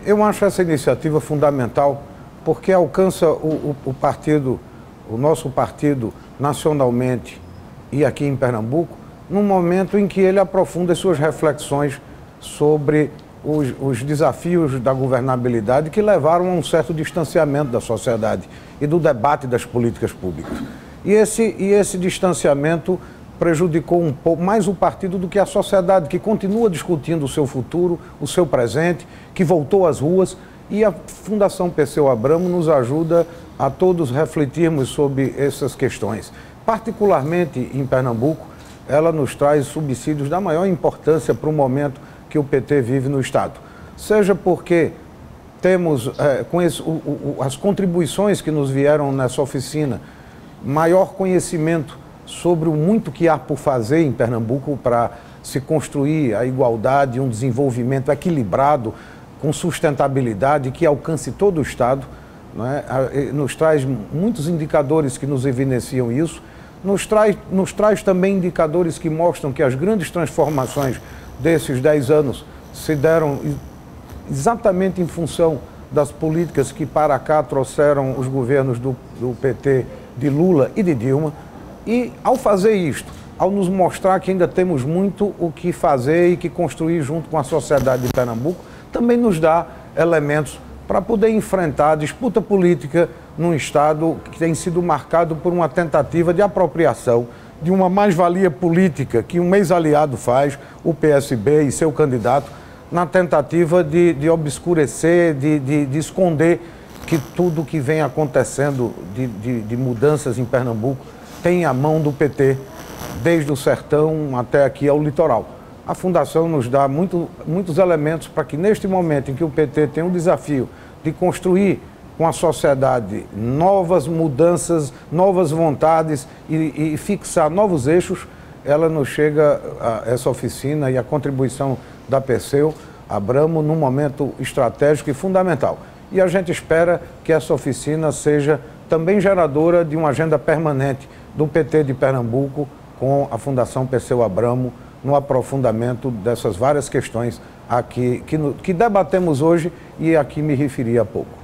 Eu acho essa iniciativa fundamental porque alcança o partido, o nosso partido nacionalmente e aqui em Pernambuco, num momento em que ele aprofunda suas reflexões sobre os desafios da governabilidade que levaram a um certo distanciamento da sociedade e do debate das políticas públicas. E esse distanciamento prejudicou um pouco mais o partido do que a sociedade, que continua discutindo o seu futuro, o seu presente, que voltou às ruas, e a Fundação Perseu Abramo nos ajuda a todos refletirmos sobre essas questões. Particularmente em Pernambuco, ela nos traz subsídios da maior importância para o momento que o PT vive no Estado. Seja porque temos, com as contribuições que nos vieram nessa oficina, maior conhecimento sobre o muito que há por fazer em Pernambuco para se construir a igualdade e um desenvolvimento equilibrado, com sustentabilidade, que alcance todo o Estado, né? Nos traz muitos indicadores que nos evidenciam isso, nos traz também indicadores que mostram que as grandes transformações desses 10 anos se deram exatamente em função das políticas que para cá trouxeram os governos do PT, de Lula e de Dilma. E ao fazer isto, ao nos mostrar que ainda temos muito o que fazer e que construir junto com a sociedade de Pernambuco, também nos dá elementos para poder enfrentar a disputa política num Estado que tem sido marcado por uma tentativa de apropriação de uma mais-valia política que um ex-aliado faz, o PSB e seu candidato, na tentativa de obscurecer, de esconder que tudo que vem acontecendo de mudanças em Pernambuco tem a mão do PT, desde o sertão até aqui ao litoral. A Fundação nos dá muitos elementos para que, neste momento em que o PT tem o desafio de construir com a sociedade novas mudanças, novas vontades e fixar novos eixos, ela nos chega a essa oficina e a contribuição da Perseu Abramo num momento estratégico e fundamental. E a gente espera que essa oficina seja também geradora de uma agenda permanente do PT de Pernambuco com a Fundação Perseu Abramo no aprofundamento dessas várias questões aqui que debatemos hoje e a que me referi há pouco.